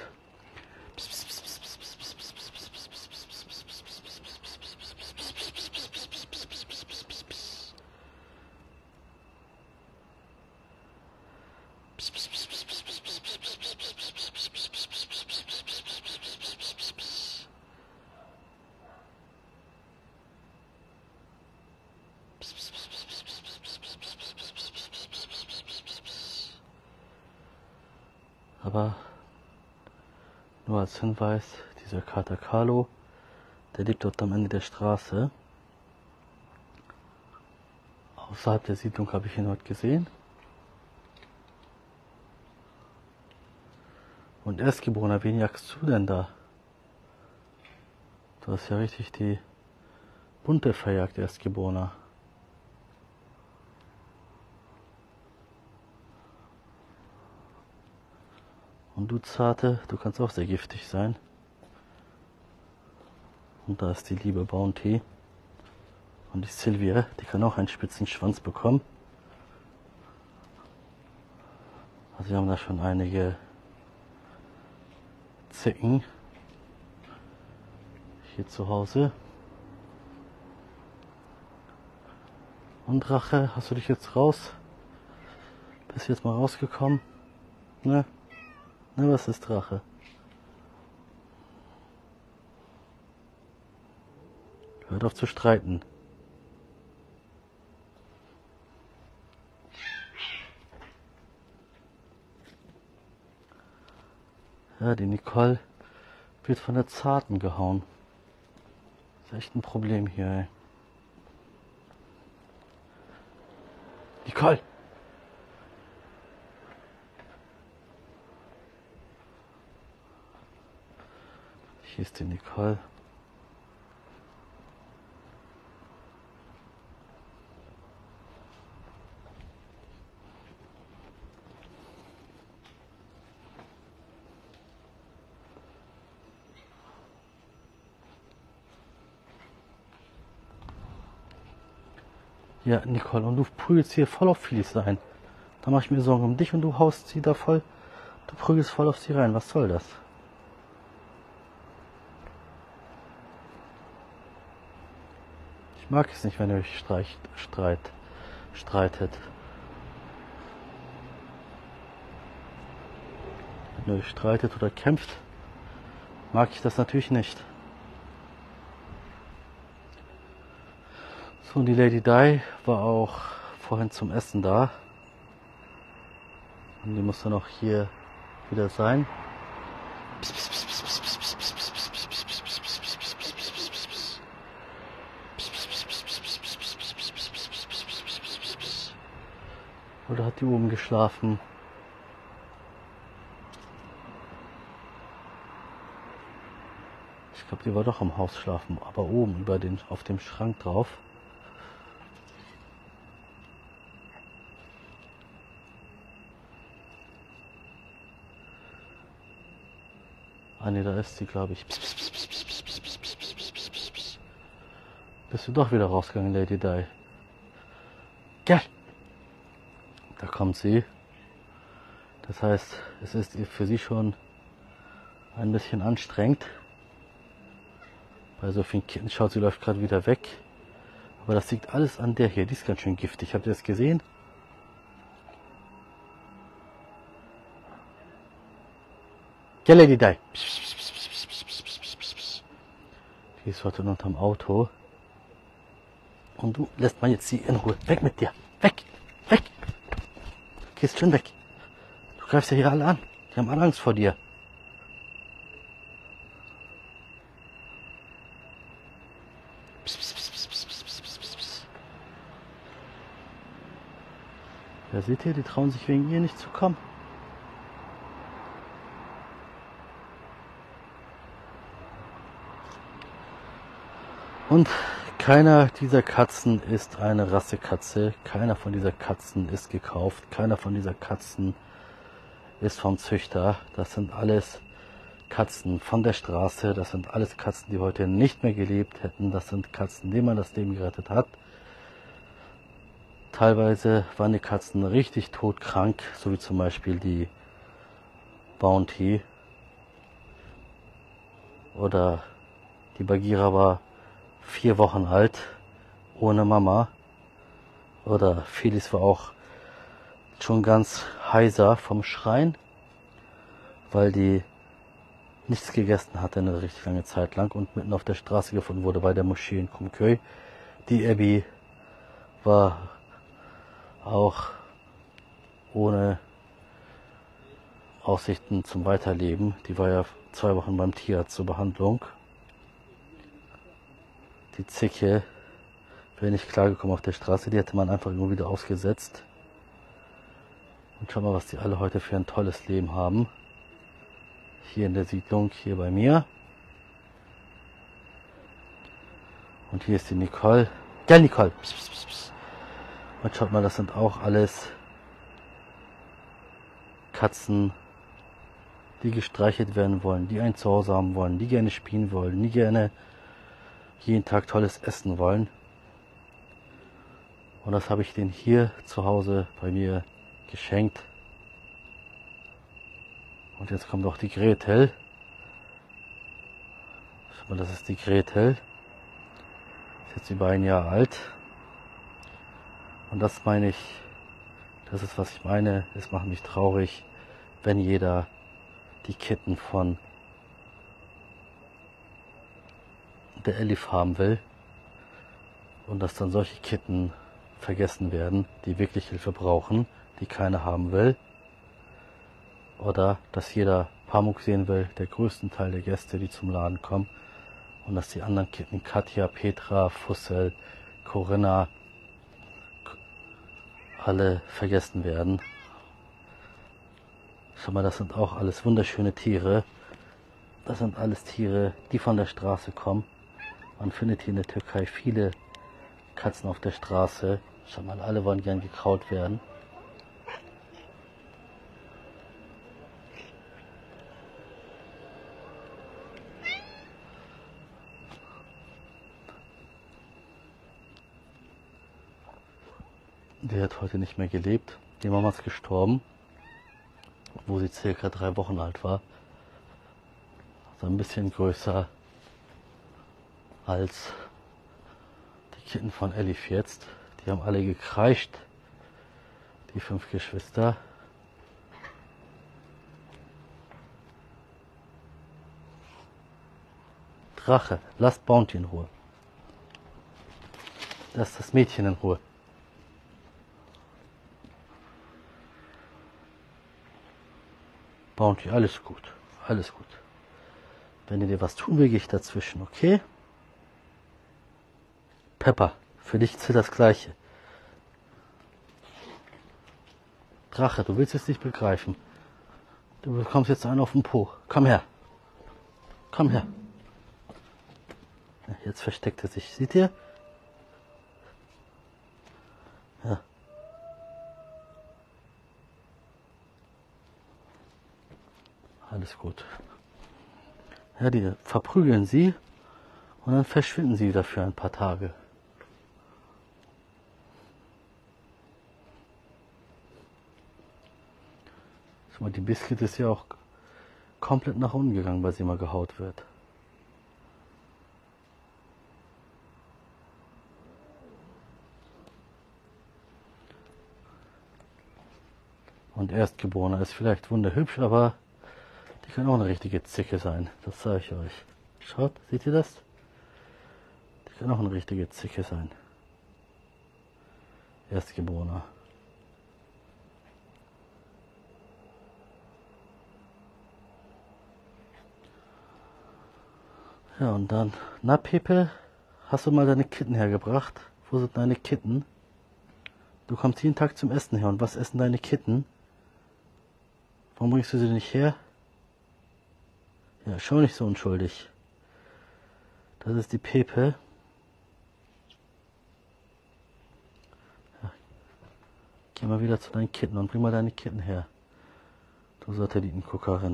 Aber nur als Hinweis, dieser Kater Carlo, der lebt dort am Ende der Straße. Außerhalb der Siedlung habe ich ihn heute gesehen. Und Erstgeborener, wen jagst du denn da? Du hast ja richtig die Bunte verjagt, Erstgeborener. Und du Zarte, du kannst auch sehr giftig sein. Und da ist die liebe Bounty. Und die Sylvia, die kann auch einen spitzen Schwanz bekommen. Also wir haben da schon einige Zicken hier zu Hause. Und Drache, hast du dich jetzt raus? Bist du jetzt mal rausgekommen? Ne? Ne, was ist Drache? Hört auf zu streiten. Ja, die Nicole wird von der Zarten gehauen. Das ist echt ein Problem hier, ey. Nicole! Hier ist die Nicole. Ja, Nicole, und du prügelst hier voll auf Phyllis rein. Da mache ich mir Sorgen um dich und du haust sie da voll. Du prügelst voll auf sie rein. Was soll das? Ich mag es nicht, wenn ihr euch streicht, streit, streitet. Wenn ihr euch streitet oder kämpft, mag ich das natürlich nicht. So, und die Lady Di war auch vorhin zum Essen da. Und die muss dann auch hier wieder sein. Oder hat die oben geschlafen? Ich glaube, die war doch am Haus schlafen, aber oben über den, auf dem Schrank drauf. Ah ne, da ist sie, glaube ich. Bist du doch wieder rausgegangen, Lady Di? Gell? Da kommt sie. Das heißt, es ist für sie schon ein bisschen anstrengend. Bei so vielen Kindern schaut, sie läuft gerade wieder weg. Aber das liegt alles an der hier. Die ist ganz schön giftig. Habt ihr das gesehen? Ja, Lady Di. Die ist heute unterm Auto. Und du lässt mal jetzt sie in Ruhe. Weg mit dir. Weg. Weg. Du gehst schon weg. Du greifst ja hier alle an. Die haben alle Angst vor dir. Ja, seht ihr, die trauen sich wegen ihr nicht zu kommen. Und keiner dieser Katzen ist eine Rassekatze. Keiner von dieser Katzen ist gekauft. Keiner von dieser Katzen ist vom Züchter. Das sind alles Katzen von der Straße. Das sind alles Katzen, die heute nicht mehr gelebt hätten. Das sind Katzen, denen man das Leben gerettet hat. Teilweise waren die Katzen richtig todkrank, so wie zum Beispiel die Bounty. Oder die Bagheera war vier Wochen alt, ohne Mama. Oder Felis war auch schon ganz heiser vom Schreien, weil die nichts gegessen hatte eine richtig lange Zeit lang und mitten auf der Straße gefunden wurde bei der Moschee in Kumköy. Die Abby war auch ohne Aussichten zum Weiterleben. Die war ja zwei Wochen beim Tierarzt zur Behandlung. Die Zicke wäre nicht klargekommen auf der Straße, die hätte man einfach immer wieder ausgesetzt. Und schau mal, was die alle heute für ein tolles Leben haben. Hier in der Siedlung, hier bei mir. Und hier ist die Nicole. Gell, Nicole? Psst, psst, psst, psst. Und schaut mal, das sind auch alles Katzen, die gestreichelt werden wollen, die ein Zuhause haben wollen, die gerne spielen wollen, die gerne jeden Tag tolles Essen wollen. Und das habe ich denen hier zu Hause bei mir geschenkt. Und jetzt kommt auch die Gretel. Schau mal, das ist die Gretel. Ist jetzt über ein Jahr alt. Und das meine ich, das ist was ich meine. Es macht mich traurig, wenn jeder die Kitten von der Elif haben will. Und dass dann solche Kitten vergessen werden, die wirklich Hilfe brauchen, die keiner haben will. Oder dass jeder Pamuk sehen will, der größten Teil der Gäste, die zum Laden kommen. Und dass die anderen Kitten, Katja, Petra, Fussel, Corinna, alle vergessen werden. Schau mal, das sind auch alles wunderschöne Tiere. Das sind alles Tiere, die von der Straße kommen. Man findet hier in der Türkei viele Katzen auf der Straße. Schau mal, alle wollen gern gekraut werden. Die hat heute nicht mehr gelebt. Die Mama ist gestorben, wo sie circa drei Wochen alt war. So ein bisschen größer als die Kitten von Elif jetzt. Die haben alle gekreischt, die fünf Geschwister. Drache, lasst Bounty in Ruhe. Lasst das Mädchen in Ruhe. Bounty, alles gut, alles gut. Wenn ihr dir was tun will, gehe ich dazwischen, okay? Pepper, für dich ist das Gleiche. Drache, du willst es nicht begreifen. Du bekommst jetzt einen auf den Po. Komm her. Komm her. Ja, jetzt versteckt er sich. Seht ihr? Ja. Alles gut. Ja, die verprügeln sie und dann verschwinden sie wieder für ein paar Tage. Schau mal, die Biscuit ist ja auch komplett nach unten gegangen, weil sie mal gehaut wird. Und Erstgeborener ist vielleicht wunderhübsch, aber die können auch eine richtige Zicke sein. Das sage ich euch. Schaut, seht ihr das? Die können auch eine richtige Zicke sein. Erstgeborener. Ja, und dann, na Pepe, hast du mal deine Kitten hergebracht? Wo sind deine Kitten? Du kommst jeden Tag zum Essen her. Und was essen deine Kitten? Warum bringst du sie nicht her? Ja, schau nicht so unschuldig. Das ist die Pepe. Ja. Geh mal wieder zu deinen Kitten und bring mal deine Kitten her. Du Satellitenguckerin.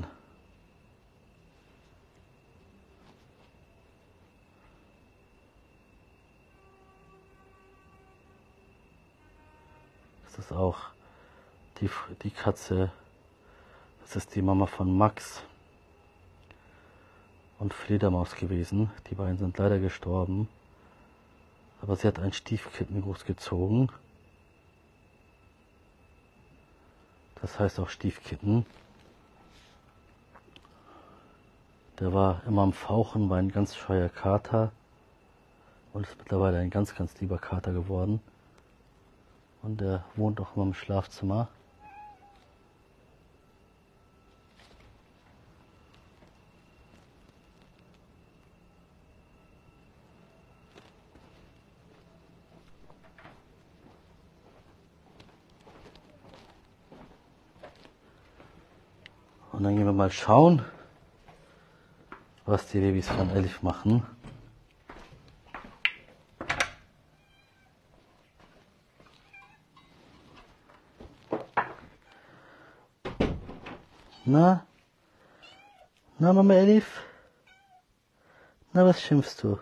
Das ist auch die, die Katze. Das ist die Mama von Max und Fledermaus gewesen. Die beiden sind leider gestorben. Aber sie hat ein Stiefkitten großgezogen. Das heißt auch Stiefkitten. Der war immer am Fauchen, war ein ganz scheuer Kater. Und ist mittlerweile ein ganz, ganz lieber Kater geworden. Und der wohnt auch immer im Schlafzimmer. Und dann gehen wir mal schauen, was die Babys von Elif machen. Na? Na, Mama Elif? Na, was schimpfst du?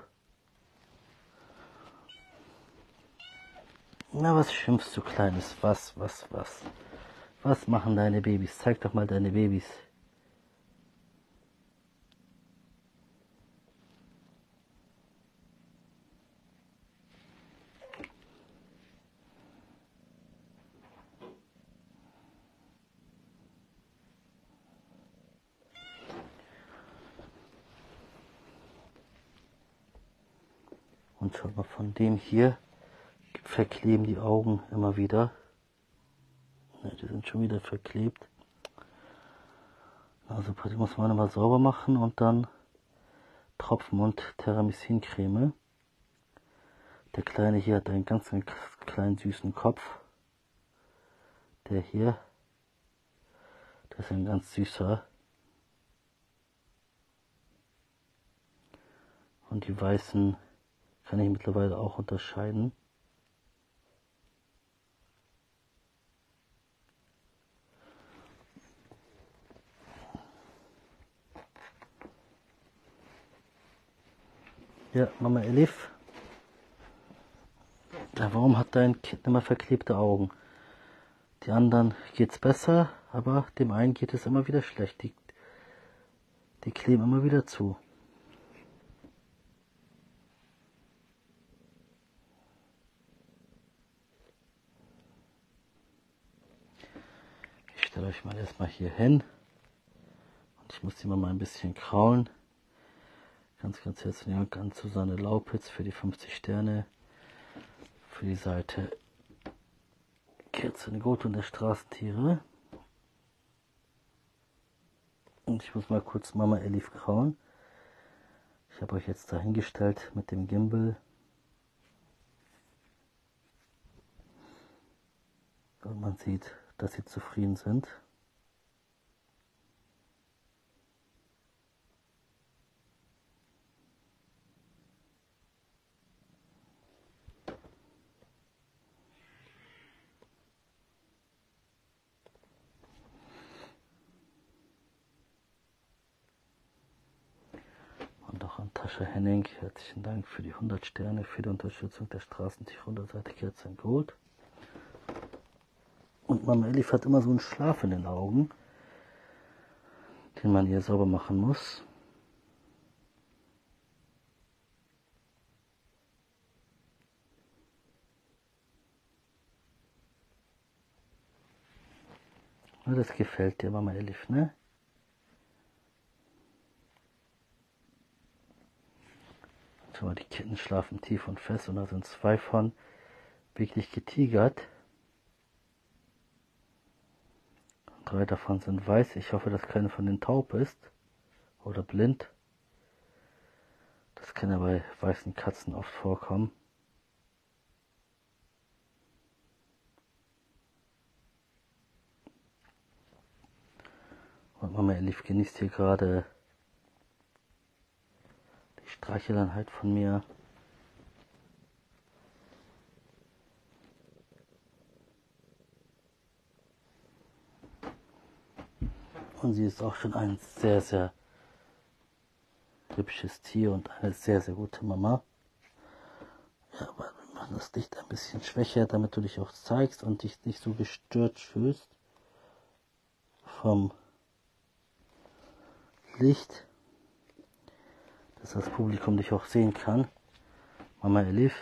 Na, was schimpfst du, Kleines? Was, was, was? Was machen deine Babys? Zeig doch mal deine Babys. Und schaut mal, von dem hier verkleben die Augen immer wieder. Ja, die sind schon wieder verklebt. Also die muss man immer sauber machen und dann Tropfen und Thermycin-Creme. Der Kleine hier hat einen ganz, ganz kleinen süßen Kopf. Der hier, der ist ein ganz süßer. Und die weißen kann ich mittlerweile auch unterscheiden. Ja, Mama Elif. Ja, warum hat dein Kind immer verklebte Augen? Die anderen geht's besser, aber dem einen geht es immer wieder schlecht. Die, die kleben immer wieder zu. Ich stelle euch mal erstmal hier hin. Und ich muss die mal ein bisschen kraulen. Ganz, ganz herzlichen Dank an Susanne Laupitz für die fünfzig Sterne. Für die Seite Kerzen Gut und der Straßentiere. Und ich muss mal kurz Mama Elif kraulen. Ich habe euch jetzt dahingestellt mit dem Gimbal. Und man sieht, dass sie zufrieden sind. Und auch an Tascha Henning, herzlichen Dank für die hundert Sterne, für die Unterstützung der Straßentiere und der Seite Kerzen Gold. Und Mama Elif hat immer so einen Schlaf in den Augen, den man ihr sauber machen muss. Und das gefällt dir, Mama Elif, ne? Schau mal, die Kitten schlafen tief und fest und da sind zwei von wirklich getigert. Drei davon sind weiß. Ich hoffe, dass keine von den taub ist oder blind. Das kann ja bei weißen Katzen oft vorkommen. Mama Elif genießt hier gerade die Streicheleinheit von mir. Und sie ist auch schon ein sehr, sehr hübsches Tier und eine sehr, sehr gute Mama. Ja, aber wir machen das Licht ein bisschen schwächer, damit du dich auch zeigst und dich nicht so gestört fühlst vom Licht, dass das Publikum dich auch sehen kann. Mama Elif.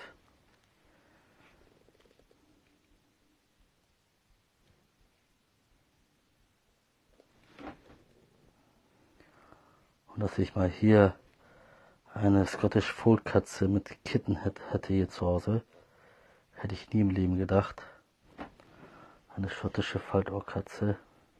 Und dass ich mal hier eine Scottish Fold Katze mit Kitten hätte hier zu Hause, hätte ich nie im Leben gedacht. Eine schottische Faltohrkatze.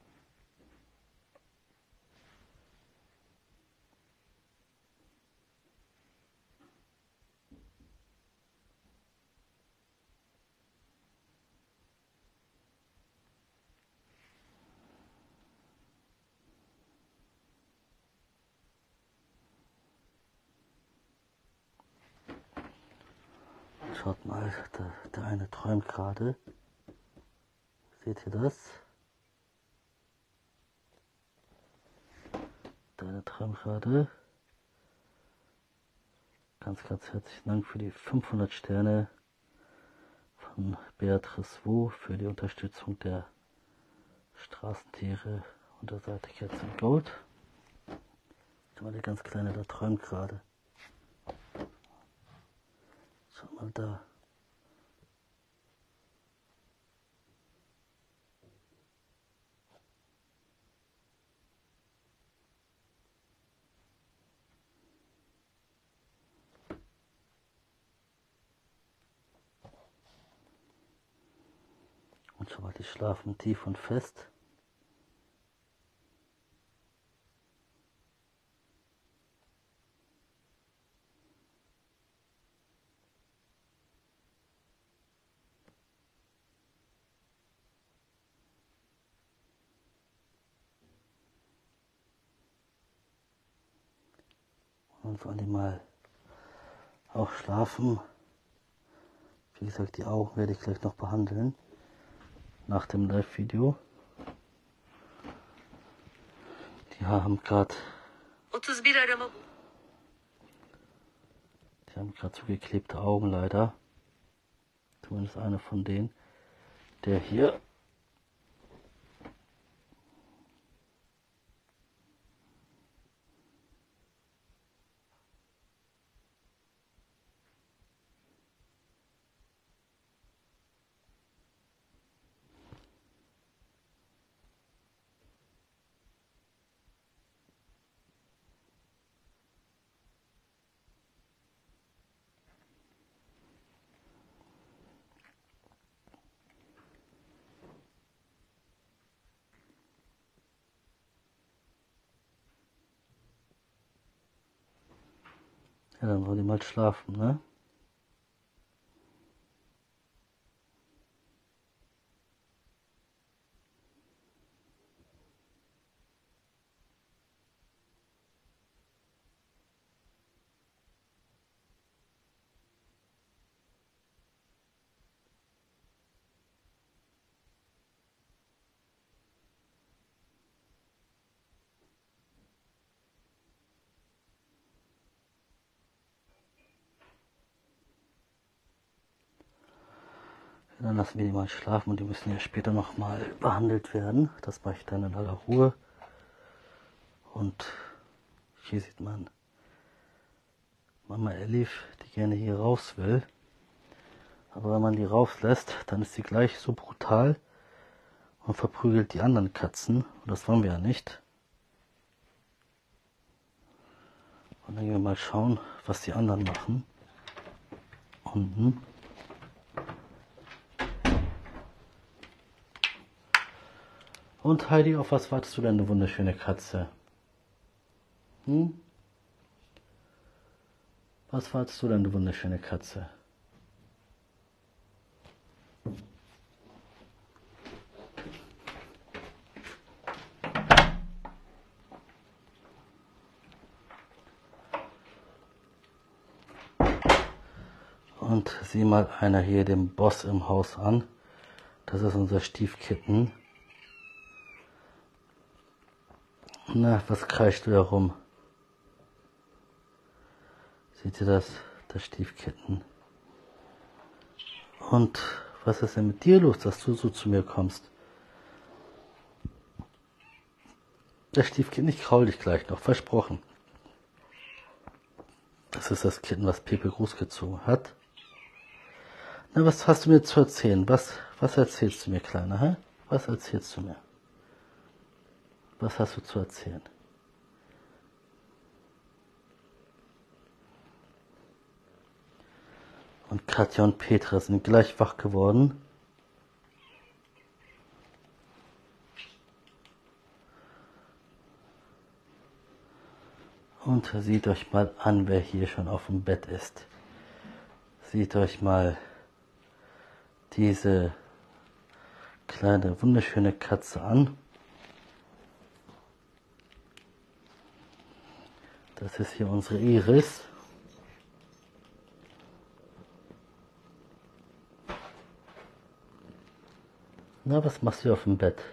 Schaut mal, der, der eine träumt gerade. Seht ihr das? Der eine träumt gerade. Ganz, ganz herzlichen Dank für die fünfhundert Sterne von Beatrice Wu für die Unterstützung der Straßentiere und der Seite Cats and Gold. Schau mal, der ganz Kleine, der träumt gerade. Schau mal da. Und schau mal, die schlafen tief und fest. Und sollen die mal auch schlafen. Wie gesagt, die Augen werde ich gleich noch behandeln. Nach dem Live-Video. Die haben gerade Die haben gerade zugeklebte Augen leider. Zumindest einer von denen. Der hier. Ja, dann sollen die mal schlafen, ne? Ja, dann lassen wir die mal schlafen und die müssen ja später nochmal behandelt werden. Das mache ich dann in aller Ruhe. Und hier sieht man Mama Elif, die gerne hier raus will. Aber wenn man die rauslässt, dann ist sie gleich so brutal und verprügelt die anderen Katzen. Und das wollen wir ja nicht. Und dann gehen wir mal schauen, was die anderen machen. Unten. Und Heidi, auf was wartest du denn, du wunderschöne Katze? Hm? Was wartest du denn, du wunderschöne Katze? sieh mal einer hier den Boss im Haus an. Das ist unser Stiefkitten. Na, was kreischt du da rum? Seht ihr das? Das Stiefkitten. Und was ist denn mit dir los, dass du so zu mir kommst? Das Stiefkitten, ich kraul dich gleich noch, versprochen. Das ist das Kitten, was Pepe großgezogen hat. Na, was hast du mir zu erzählen? Was, was erzählst du mir, Kleiner? Hä? Was erzählst du mir? Was hast du zu erzählen? Und Katja und Petra sind gleich wach geworden. Und seht euch mal an, wer hier schon auf dem Bett ist. Seht euch mal diese kleine, wunderschöne Katze an. Das ist hier unsere Iris. Na, was machst du auf dem Bett?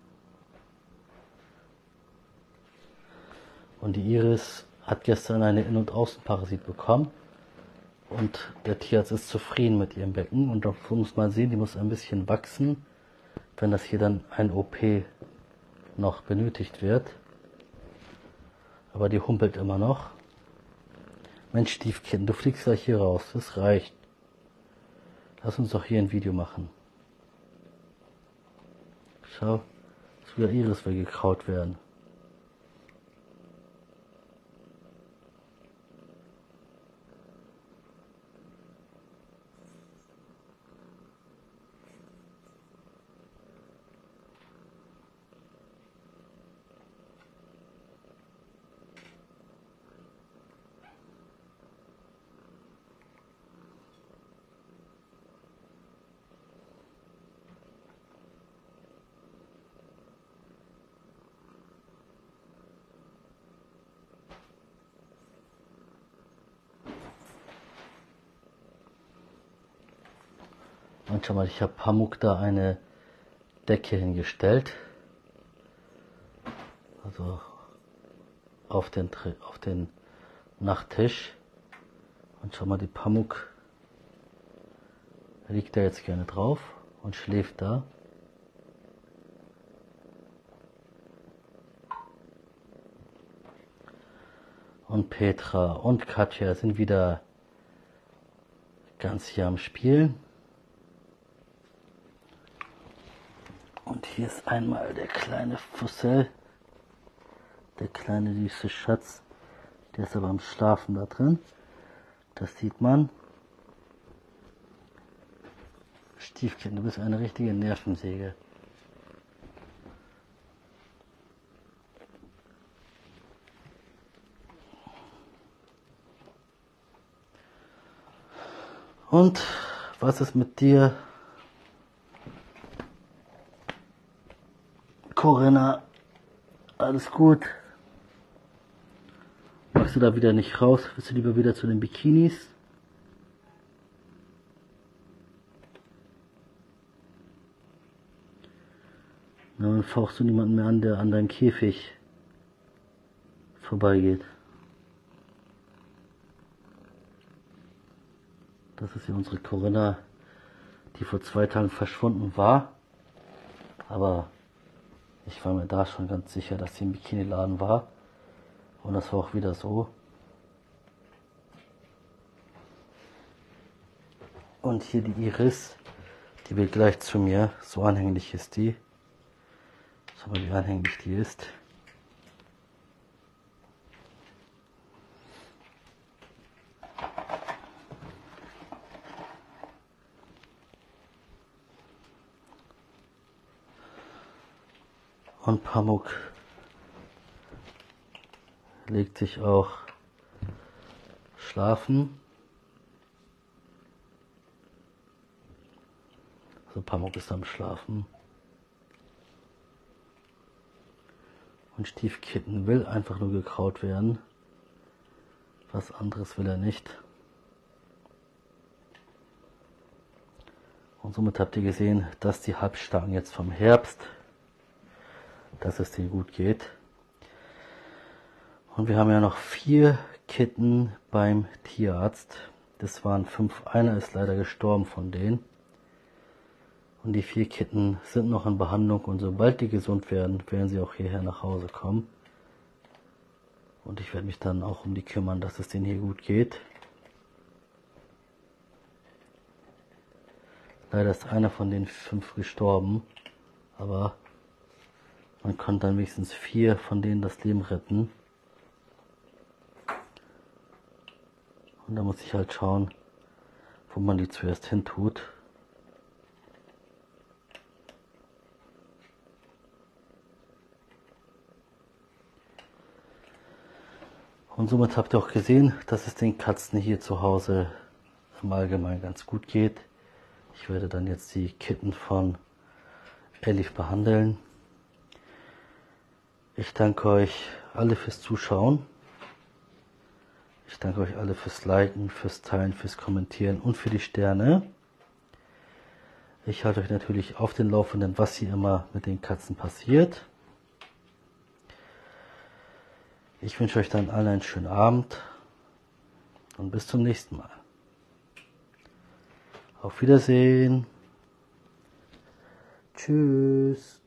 Und die Iris hat gestern eine In- und Außenparasit bekommen. Und der Tierarzt ist zufrieden mit ihrem Becken. Und da muss man sehen, die muss ein bisschen wachsen, wenn das hier dann ein O P noch benötigt wird. Aber die humpelt immer noch. Mensch, Stiefkind, du fliegst gleich hier raus. Das reicht. Lass uns doch hier ein Video machen. Schau, sogar Iris will gekraut werden. Und schau mal, ich habe Pamuk da eine Decke hingestellt. Also auf den, auf den Nachttisch. Und schau mal, die Pamuk liegt da jetzt gerne drauf und schläft da. Und Petra und Katja sind wieder ganz hier am Spielen. Und hier ist einmal der kleine Fussel, der kleine süße Schatz, der ist aber am Schlafen da drin. Das sieht man. Stiefkind, du bist eine richtige Nervensäge. Und was ist mit dir, Corinna? Alles gut? Magst du da wieder nicht raus? Willst du lieber wieder zu den Bikinis? Na, dann fauchst du niemanden mehr an, der an deinem Käfig vorbeigeht. Das ist ja unsere Corinna, die vor zwei Tagen verschwunden war. Aber ich war mir da schon ganz sicher, dass sie im Bikiniladen war. Und das war auch wieder so. Und hier die Iris, die will gleich zu mir. So anhänglich ist die. Schau mal, wie anhänglich die ist. Und Pamuk legt sich auch schlafen. Also Pamuk ist am Schlafen. Und Stiefkitten will einfach nur gekraut werden. Was anderes will er nicht. Und somit habt ihr gesehen, dass die Halbstarken jetzt vom Herbst, dass es denen gut geht. Und wir haben ja noch vier Kitten beim Tierarzt. Das waren fünf. Einer ist leider gestorben von denen. Und die vier Kitten sind noch in Behandlung. Und sobald die gesund werden, werden sie auch hierher nach Hause kommen. Und ich werde mich dann auch um die kümmern, dass es denen hier gut geht. Leider ist einer von den fünf gestorben. Aber man konnte dann wenigstens vier von denen das Leben retten. Und da muss ich halt schauen, wo man die zuerst hin tut. Und somit habt ihr auch gesehen, dass es den Katzen hier zu Hause im Allgemeinen ganz gut geht. Ich werde dann jetzt die Kitten von Elif behandeln. Ich danke euch alle fürs Zuschauen. Ich danke euch alle fürs Liken, fürs Teilen, fürs Kommentieren und für die Sterne. Ich halte euch natürlich auf den Laufenden, was hier immer mit den Katzen passiert. Ich wünsche euch dann allen einen schönen Abend und bis zum nächsten Mal. Auf Wiedersehen. Tschüss.